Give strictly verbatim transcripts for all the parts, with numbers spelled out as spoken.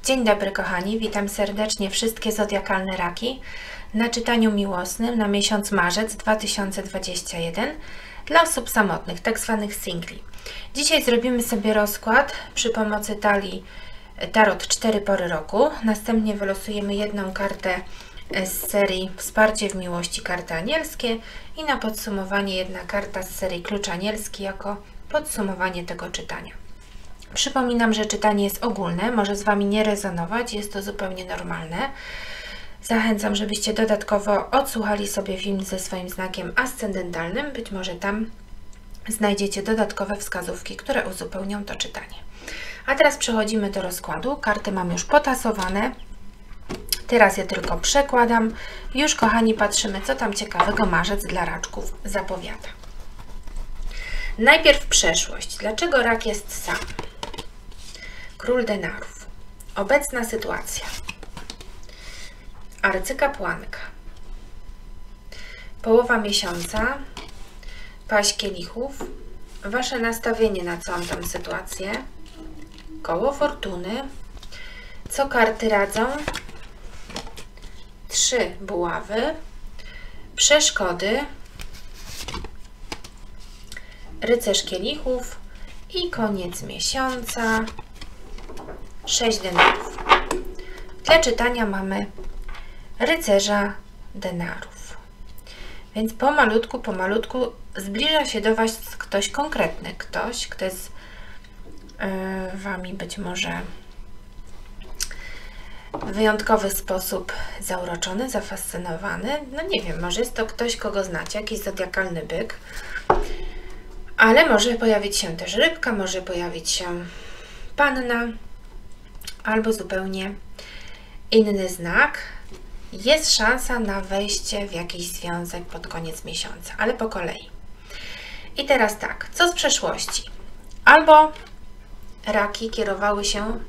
Dzień dobry kochani, witam serdecznie wszystkie zodiakalne raki na czytaniu miłosnym na miesiąc marzec dwa tysiące dwudziesty pierwszy dla osób samotnych, tak zwanych singli. Dzisiaj zrobimy sobie rozkład przy pomocy talii Tarot cztery pory roku. Następnie wylosujemy jedną kartę z serii Wsparcie w miłości, karty anielskie i na podsumowanie jedna karta z serii Klucz anielski jako podsumowanie tego czytania. Przypominam, że czytanie jest ogólne, może z Wami nie rezonować, jest to zupełnie normalne. Zachęcam, żebyście dodatkowo odsłuchali sobie film ze swoim znakiem ascendentalnym. Być może tam znajdziecie dodatkowe wskazówki, które uzupełnią to czytanie. A teraz przechodzimy do rozkładu. Karty mam już potasowane. Teraz je tylko przekładam. Już, kochani, patrzymy, co tam ciekawego marzec dla raczków zapowiada. Najpierw przeszłość. Dlaczego rak jest sam? Król denarów. Obecna sytuacja. Arcykapłanka. Połowa miesiąca. Paź kielichów. Wasze nastawienie na całą tę sytuację. Koło fortuny. Co karty radzą? Trzy buławy. Przeszkody. Rycerz kielichów i koniec miesiąca. Sześć denarów. Dla czytania mamy rycerza denarów. Więc pomalutku, pomalutku zbliża się do Was ktoś konkretny. Ktoś, kto jest yy, Wami być może w wyjątkowy sposób zauroczony, zafascynowany. No nie wiem, może jest to ktoś, kogo znacie, jakiś zodiakalny byk. Ale może pojawić się też rybka, może pojawić się panna, albo zupełnie inny znak. Jest szansa na wejście w jakiś związek pod koniec miesiąca, ale po kolei. I teraz tak, co z przeszłości? Albo raki kierowały się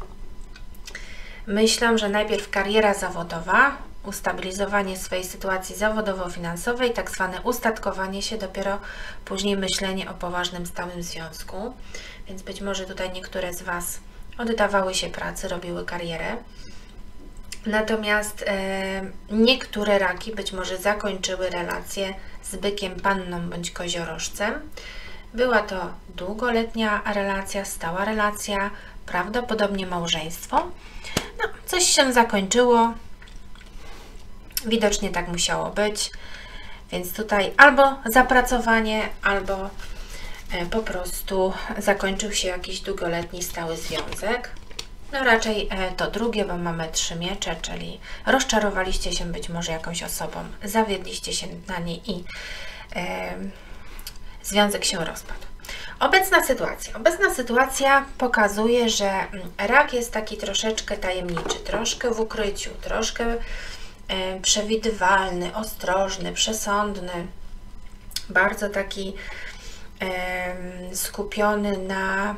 myślą, że najpierw kariera zawodowa, ustabilizowanie swojej sytuacji zawodowo-finansowej, tak zwane ustatkowanie się, dopiero później myślenie o poważnym, stałym związku. Więc być może tutaj niektóre z Was oddawały się pracy, robiły karierę. Natomiast e, niektóre raki być może zakończyły relację z bykiem, panną bądź koziorożcem. Była to długoletnia relacja, stała relacja, prawdopodobnie małżeństwo. No, coś się zakończyło. Widocznie tak musiało być, więc tutaj albo zapracowanie, albo po prostu zakończył się jakiś długoletni, stały związek. No raczej to drugie, bo mamy trzy miecze, czyli rozczarowaliście się być może jakąś osobą, zawiedliście się na niej i e, związek się rozpadł. Obecna sytuacja. Obecna sytuacja pokazuje, że rak jest taki troszeczkę tajemniczy, troszkę w ukryciu, troszkę przewidywalny, ostrożny, przesądny, bardzo taki e, skupiony na,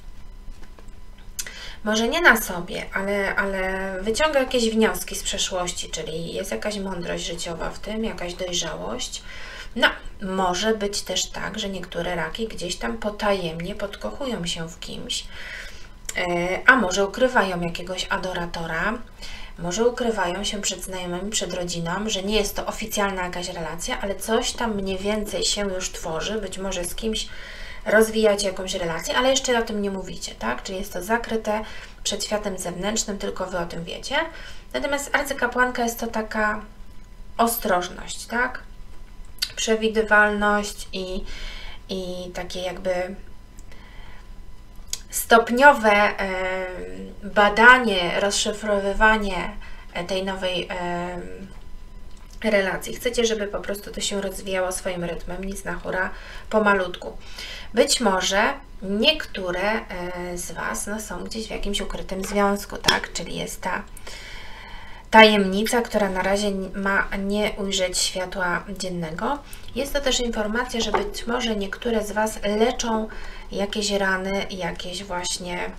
może nie na sobie, ale, ale wyciąga jakieś wnioski z przeszłości, czyli jest jakaś mądrość życiowa w tym, jakaś dojrzałość. No, może być też tak, że niektóre raki gdzieś tam potajemnie podkochują się w kimś, e, a może ukrywają jakiegoś adoratora. Może ukrywają się przed znajomymi, przed rodziną, że nie jest to oficjalna jakaś relacja, ale coś tam mniej więcej się już tworzy, być może z kimś rozwijacie jakąś relację, ale jeszcze o tym nie mówicie, tak? Czyli jest to zakryte przed światem zewnętrznym, tylko Wy o tym wiecie. Natomiast arcykapłanka jest to taka ostrożność, tak? Przewidywalność i, i takie jakby stopniowe e, badanie, rozszyfrowywanie tej nowej e, relacji. Chcecie, żeby po prostu to się rozwijało swoim rytmem, nic na hura, pomalutku. Być może niektóre e, z Was no, są gdzieś w jakimś ukrytym związku, tak? Czyli jest ta tajemnica, która na razie ma nie ujrzeć światła dziennego. Jest to też informacja, że być może niektóre z Was leczą jakieś rany, jakieś właśnie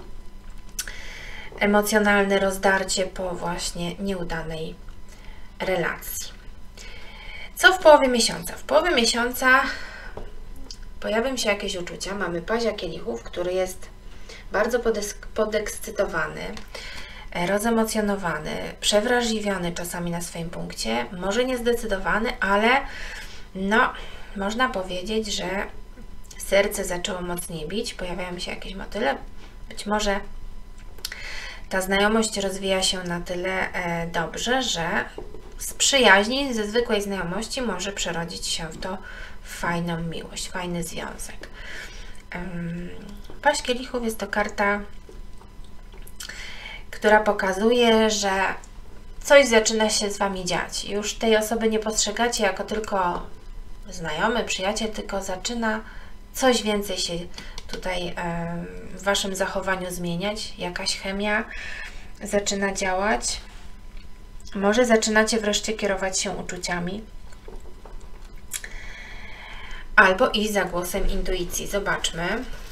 emocjonalne rozdarcie po właśnie nieudanej relacji. Co w połowie miesiąca? W połowie miesiąca pojawią się jakieś uczucia. Mamy pazia kielichów, który jest bardzo podekscytowany. rozemocjonowany, przewrażliwiony czasami na swoim punkcie, może niezdecydowany, ale no, można powiedzieć, że serce zaczęło mocniej bić, pojawiają się jakieś motyle, być może ta znajomość rozwija się na tyle e, dobrze, że z przyjaźni, ze zwykłej znajomości może przerodzić się w to w fajną miłość, fajny związek. Um, Paź kielichów jest to karta, która pokazuje, że coś zaczyna się z Wami dziać. Już tej osoby nie postrzegacie jako tylko znajomy, przyjaciel, tylko zaczyna coś więcej się tutaj w Waszym zachowaniu zmieniać. Jakaś chemia zaczyna działać. Może zaczynacie wreszcie kierować się uczuciami. Albo i za głosem intuicji. Zobaczmy.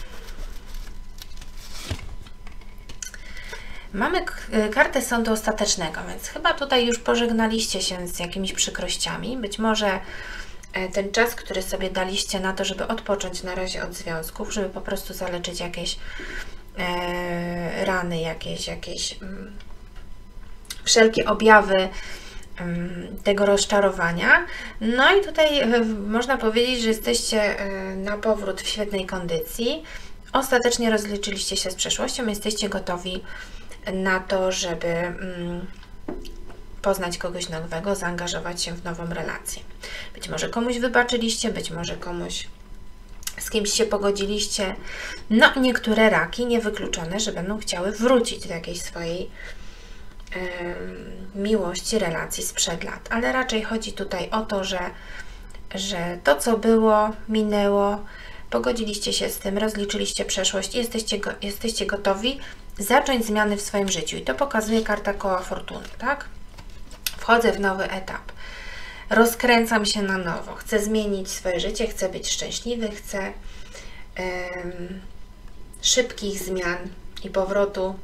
Mamy kartę sądu ostatecznego, więc chyba tutaj już pożegnaliście się z jakimiś przykrościami. Być może ten czas, który sobie daliście na to, żeby odpocząć na razie od związków, żeby po prostu zaleczyć jakieś e, rany, jakieś, jakieś mm, wszelkie objawy mm, tego rozczarowania. No i tutaj e, można powiedzieć, że jesteście e, na powrót w świetnej kondycji. Ostatecznie rozliczyliście się z przeszłością, jesteście gotowi na to, żeby mm, poznać kogoś nowego, zaangażować się w nową relację. Być może komuś wybaczyliście, być może komuś z kimś się pogodziliście. No, niektóre raki niewykluczone, że będą chciały wrócić do jakiejś swojej yy, miłości, relacji sprzed lat. Ale raczej chodzi tutaj o to, że, że to, co było, minęło, pogodziliście się z tym, rozliczyliście przeszłość i jesteście, go, jesteście gotowi zacząć zmiany w swoim życiu. I to pokazuje karta koła fortuny, tak? Wchodzę w nowy etap. Rozkręcam się na nowo. Chcę zmienić swoje życie, chcę być szczęśliwy, chcę um, szybkich zmian i powrotu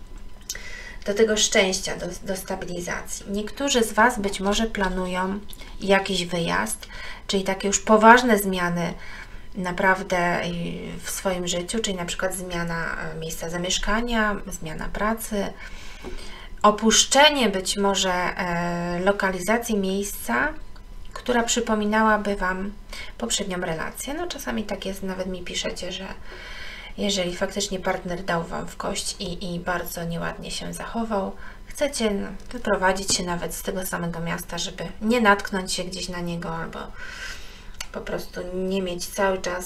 do tego szczęścia, do, do stabilizacji. Niektórzy z Was być może planują jakiś wyjazd, czyli takie już poważne zmiany naprawdę w swoim życiu, czyli na przykład zmiana miejsca zamieszkania, zmiana pracy, opuszczenie być może e, lokalizacji miejsca, która przypominałaby Wam poprzednią relację. No czasami tak jest, nawet mi piszecie, że jeżeli faktycznie partner dał Wam w kość i, i bardzo nieładnie się zachował, chcecie no, wyprowadzić się nawet z tego samego miasta, żeby nie natknąć się gdzieś na niego albo po prostu nie mieć cały czas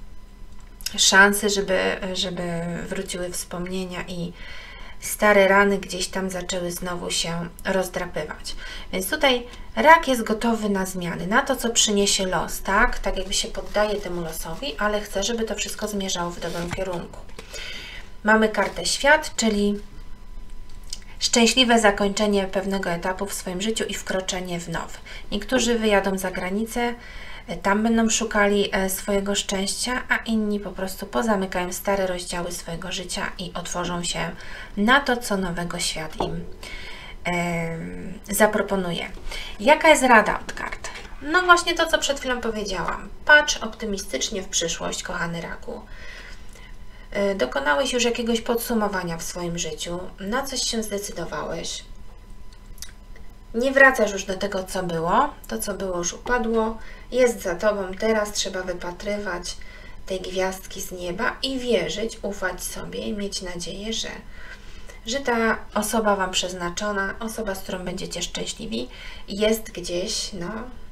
szansy, żeby, żeby wróciły wspomnienia i stare rany gdzieś tam zaczęły znowu się rozdrapywać. Więc tutaj rak jest gotowy na zmiany, na to, co przyniesie los, tak? Tak jakby się poddaje temu losowi, ale chce, żeby to wszystko zmierzało w dobrym kierunku. Mamy kartę świat, czyli szczęśliwe zakończenie pewnego etapu w swoim życiu i wkroczenie w nowy. Niektórzy wyjadą za granicę, tam będą szukali swojego szczęścia, a inni po prostu pozamykają stare rozdziały swojego życia i otworzą się na to, co nowego świat im e, zaproponuje. Jaka jest rada od kart? No właśnie to, co przed chwilą powiedziałam. Patrz optymistycznie w przyszłość, kochany raku. E, dokonałeś już jakiegoś podsumowania w swoim życiu, na coś się zdecydowałeś. Nie wracasz już do tego, co było. To, co było, już upadło. Jest za Tobą. Teraz trzeba wypatrywać tej gwiazdki z nieba i wierzyć, ufać sobie i mieć nadzieję, że, że ta osoba Wam przeznaczona, osoba, z którą będziecie szczęśliwi, jest gdzieś, no,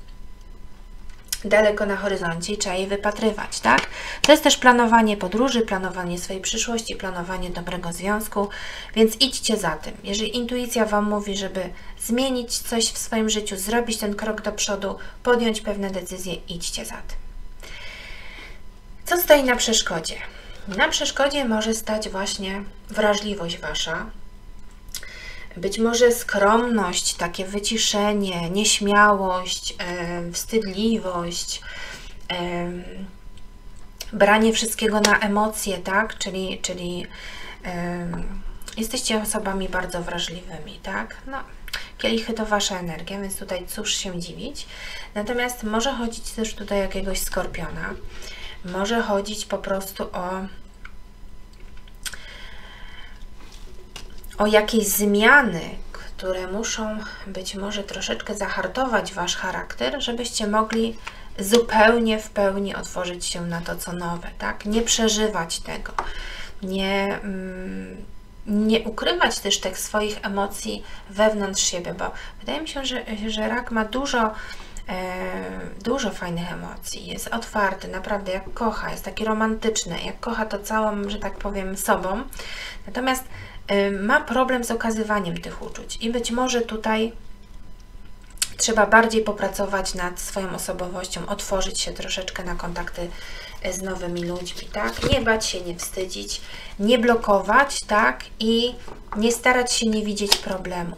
daleko na horyzoncie i trzeba jej wypatrywać, tak? To jest też planowanie podróży, planowanie swojej przyszłości, planowanie dobrego związku, więc idźcie za tym. Jeżeli intuicja Wam mówi, żeby zmienić coś w swoim życiu, zrobić ten krok do przodu, podjąć pewne decyzje, idźcie za tym. Co stoi na przeszkodzie? Na przeszkodzie może stać właśnie wrażliwość Wasza, być może skromność, takie wyciszenie, nieśmiałość, e, wstydliwość, e, branie wszystkiego na emocje, tak? Czyli, czyli e, jesteście osobami bardzo wrażliwymi, tak? No, kielichy to Wasza energia, więc tutaj cóż się dziwić. Natomiast może chodzić też tutaj o jakiegoś skorpiona, może chodzić po prostu o o jakieś zmiany, które muszą być może troszeczkę zahartować Wasz charakter, żebyście mogli zupełnie w pełni otworzyć się na to, co nowe, tak? Nie przeżywać tego, nie, mm, nie ukrywać też tych swoich emocji wewnątrz siebie, bo wydaje mi się, że, że rak ma dużo, e, dużo fajnych emocji, jest otwarty, naprawdę jak kocha, jest taki romantyczny, jak kocha to całą, że tak powiem, sobą, natomiast e, ma problem z okazywaniem tych uczuć i być może tutaj trzeba bardziej popracować nad swoją osobowością, otworzyć się troszeczkę na kontakty z nowymi ludźmi, tak? Nie bać się, nie wstydzić, nie blokować, tak? I nie starać się nie widzieć problemu.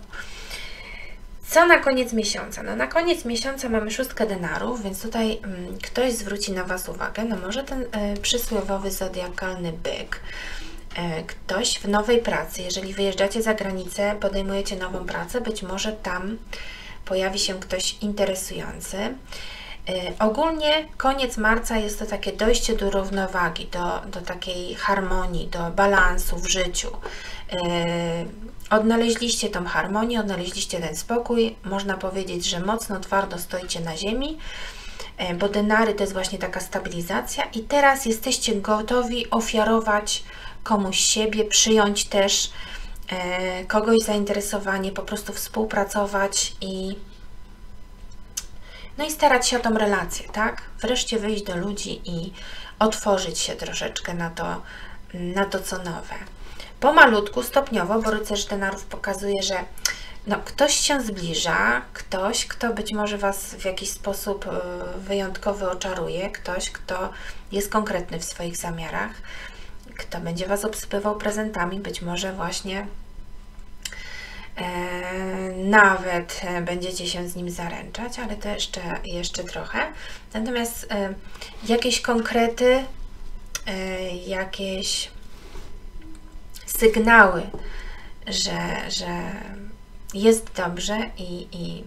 Co na koniec miesiąca? No na koniec miesiąca mamy szóstkę denarów, więc tutaj mm, ktoś zwróci na Was uwagę, no może ten y, przysłowiowy zodiakalny byk, y, ktoś w nowej pracy, jeżeli wyjeżdżacie za granicę, podejmujecie nową pracę, być może tam pojawi się ktoś interesujący. Yy, ogólnie koniec marca jest to takie dojście do równowagi, do, do takiej harmonii, do balansu w życiu. Yy, odnaleźliście tą harmonię, odnaleźliście ten spokój. Można powiedzieć, że mocno, twardo stoicie na ziemi, yy, bo denary to jest właśnie taka stabilizacja i teraz jesteście gotowi ofiarować komuś siebie, przyjąć też kogoś zainteresowanie, po prostu współpracować i no i starać się o tą relację, tak? Wreszcie wyjść do ludzi i otworzyć się troszeczkę na to, na to co nowe. Pomalutku, stopniowo, bo rycerz denarów pokazuje, że no, ktoś się zbliża, ktoś, kto być może Was w jakiś sposób wyjątkowy oczaruje, ktoś, kto jest konkretny w swoich zamiarach, kto będzie Was obsypywał prezentami, być może właśnie e, nawet będziecie się z nim zaręczać, ale to jeszcze, jeszcze trochę. Natomiast e, jakieś konkrety, e, jakieś sygnały, że, że jest dobrze i, i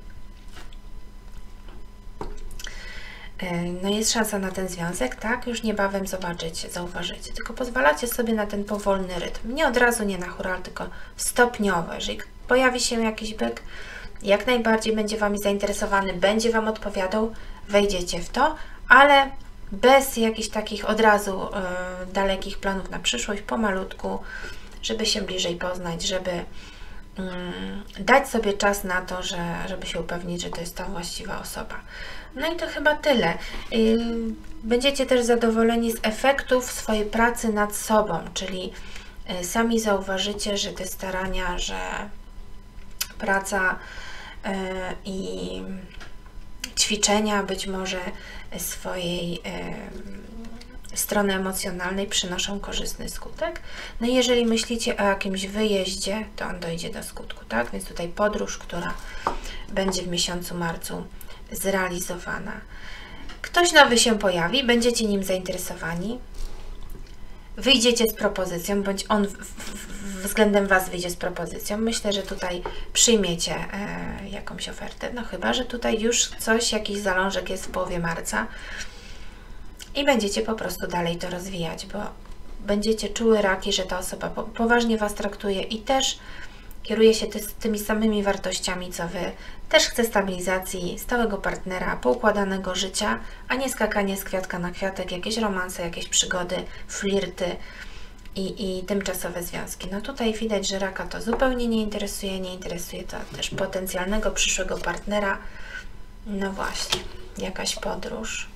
no jest szansa na ten związek, tak? Już niebawem zobaczycie, zauważycie. Tylko pozwalacie sobie na ten powolny rytm. Nie od razu, nie na hura, tylko stopniowo. Jeżeli pojawi się jakiś byk, jak najbardziej będzie Wami zainteresowany, będzie Wam odpowiadał, wejdziecie w to, ale bez jakichś takich od razu yy, dalekich planów na przyszłość, pomalutku, żeby się bliżej poznać, żeby yy, dać sobie czas na to, że, żeby się upewnić, że to jest ta właściwa osoba. No i to chyba tyle. Będziecie też zadowoleni z efektów swojej pracy nad sobą, czyli sami zauważycie, że te starania, że praca i ćwiczenia być może swojej strony emocjonalnej przynoszą korzystny skutek. No i jeżeli myślicie o jakimś wyjeździe, to on dojdzie do skutku, tak? Więc tutaj podróż, która będzie w miesiącu marcu zrealizowana. Ktoś nowy się pojawi, będziecie nim zainteresowani, wyjdziecie z propozycją, bądź on w, w, względem Was wyjdzie z propozycją. Myślę, że tutaj przyjmiecie e, jakąś ofertę, no chyba, że tutaj już coś, jakiś zalążek jest w połowie marca i będziecie po prostu dalej to rozwijać, bo będziecie czuły raki, że ta osoba po, poważnie Was traktuje i też kieruje się ty, tymi samymi wartościami, co Wy. Też chce stabilizacji, stałego partnera, poukładanego życia, a nie skakanie z kwiatka na kwiatek, jakieś romanse, jakieś przygody, flirty i, i tymczasowe związki. No tutaj widać, że raka to zupełnie nie interesuje, nie interesuje to też potencjalnego przyszłego partnera. No właśnie, jakaś podróż.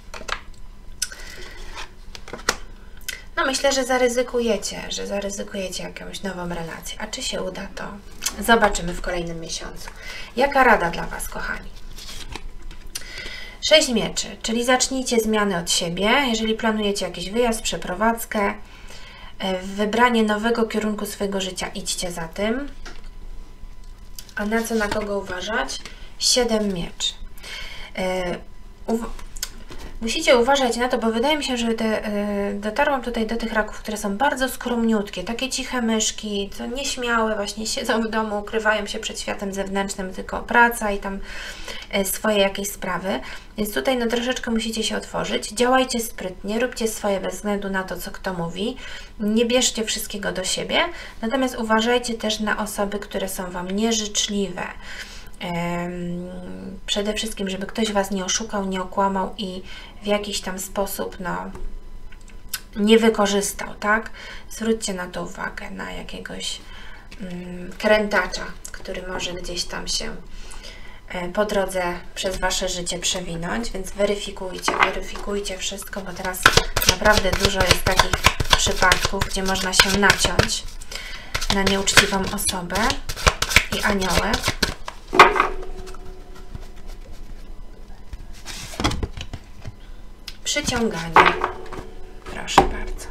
No myślę, że zaryzykujecie, że zaryzykujecie jakąś nową relację. A czy się uda, to zobaczymy w kolejnym miesiącu. Jaka rada dla Was, kochani? Sześć mieczy, czyli zacznijcie zmiany od siebie. Jeżeli planujecie jakiś wyjazd, przeprowadzkę, wybranie nowego kierunku swojego życia, idźcie za tym. A na co, na kogo uważać? Siedem mieczy. Musicie uważać na to, bo wydaje mi się, że te, y, dotarłam tutaj do tych raków, które są bardzo skromniutkie, takie ciche myszki, co nieśmiałe, właśnie siedzą w domu, ukrywają się przed światem zewnętrznym, tylko praca i tam y, swoje jakieś sprawy. Więc tutaj no troszeczkę musicie się otworzyć. Działajcie sprytnie, róbcie swoje bez względu na to, co kto mówi. Nie bierzcie wszystkiego do siebie, natomiast uważajcie też na osoby, które są Wam nieżyczliwe. Przede wszystkim, żeby ktoś Was nie oszukał, nie okłamał i w jakiś tam sposób no, nie wykorzystał, tak? Zwróćcie na to uwagę, na jakiegoś mm, krętacza, który może gdzieś tam się po drodze przez Wasze życie przewinąć, więc weryfikujcie, weryfikujcie wszystko, bo teraz naprawdę dużo jest takich przypadków, gdzie można się naciąć na nieuczciwą osobę i aniołek. Przyciąganie. Proszę bardzo.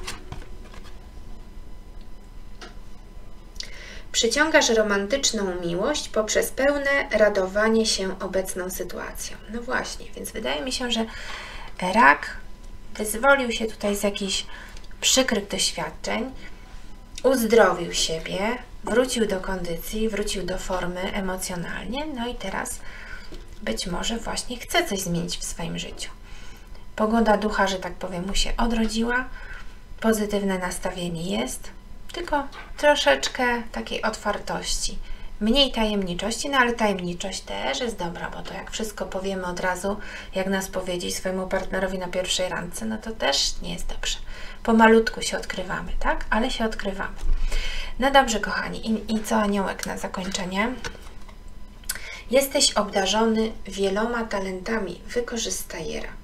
Przyciągasz romantyczną miłość poprzez pełne radowanie się obecną sytuacją. No właśnie, więc wydaje mi się, że rak wyzwolił się tutaj z jakichś przykrych doświadczeń, uzdrowił siebie, wrócił do kondycji, wrócił do formy emocjonalnie, no i teraz być może właśnie chce coś zmienić w swoim życiu. Pogoda ducha, że tak powiem, mu się odrodziła, pozytywne nastawienie jest, tylko troszeczkę takiej otwartości, mniej tajemniczości, no ale tajemniczość też jest dobra, bo to jak wszystko powiemy od razu, jak nas powiedzieć swojemu partnerowi na pierwszej randce, no to też nie jest dobrze. Pomalutku się odkrywamy, tak? Ale się odkrywamy. No dobrze, kochani, i, i co aniołek na zakończenie? Jesteś obdarzony wieloma talentami, wykorzystaj je, raku.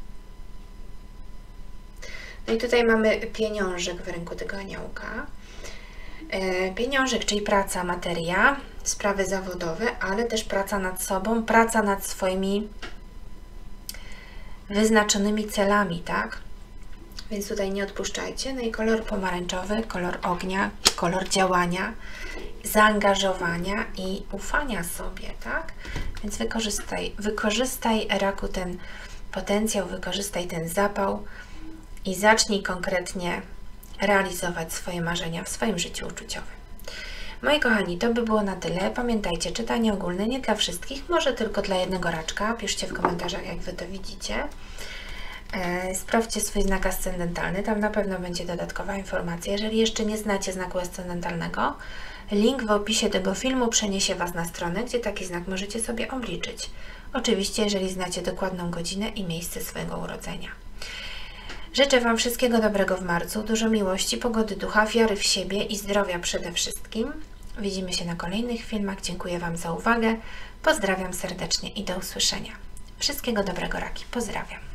No i tutaj mamy pieniążek w ręku tego aniołka. E, pieniążek, czyli praca, materia, sprawy zawodowe, ale też praca nad sobą, praca nad swoimi wyznaczonymi celami, tak? Więc tutaj nie odpuszczajcie. No i kolor pomarańczowy, kolor ognia, kolor działania, zaangażowania i ufania sobie, tak? Więc wykorzystaj, wykorzystaj, raku, ten potencjał, wykorzystaj ten zapał i zacznij konkretnie realizować swoje marzenia w swoim życiu uczuciowym. Moi kochani, to by było na tyle. Pamiętajcie, czytanie ogólne nie dla wszystkich, może tylko dla jednego raczka. Piszcie w komentarzach, jak Wy to widzicie. E, sprawdźcie swój znak ascendentalny, tam na pewno będzie dodatkowa informacja. Jeżeli jeszcze nie znacie znaku ascendentalnego, link w opisie tego filmu przeniesie Was na stronę, gdzie taki znak możecie sobie obliczyć. Oczywiście, jeżeli znacie dokładną godzinę i miejsce swojego urodzenia. Życzę Wam wszystkiego dobrego w marcu, dużo miłości, pogody ducha, wiary w siebie i zdrowia przede wszystkim. Widzimy się na kolejnych filmach. Dziękuję Wam za uwagę. Pozdrawiam serdecznie i do usłyszenia. Wszystkiego dobrego, raki. Pozdrawiam.